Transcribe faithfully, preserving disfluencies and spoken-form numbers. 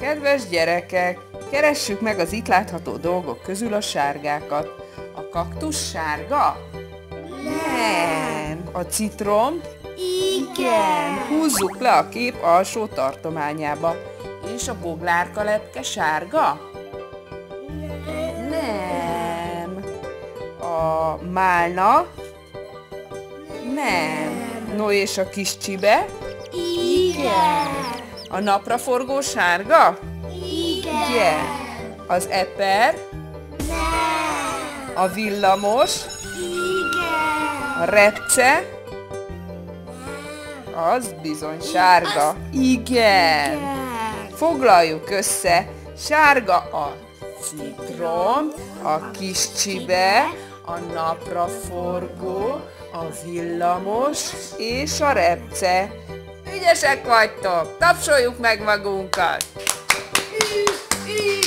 Kedves gyerekek, keressük meg az itt látható dolgok közül a sárgákat. A kaktusz sárga? Nem. A citrom? Igen. Húzzuk le a kép alsó tartományába. És a boglárkalepke sárga? Nem. A málna? Nem. No, és a kis csibe? Igen. A napraforgó sárga? Igen. Az eper? Nem. A villamos? Igen. A repce? Nem. Az bizony sárga. Igen. Foglaljuk össze. Sárga a citrom, a kis csibe, a napraforgó, a villamos és a repce. Ügyesek vagytok! Tapsoljuk meg magunkat!